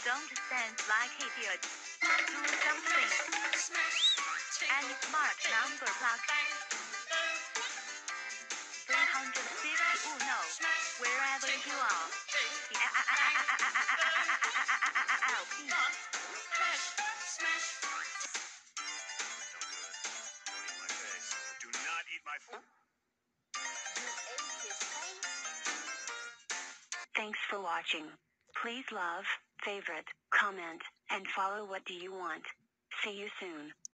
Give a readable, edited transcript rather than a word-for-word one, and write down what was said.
Don't stand like idiots. Do something. And smart number plug. 350 Uno. Wherever you are. Do not eat my food. Thanks for watching. Please love, favorite, comment, and follow What Do You Want? See you soon.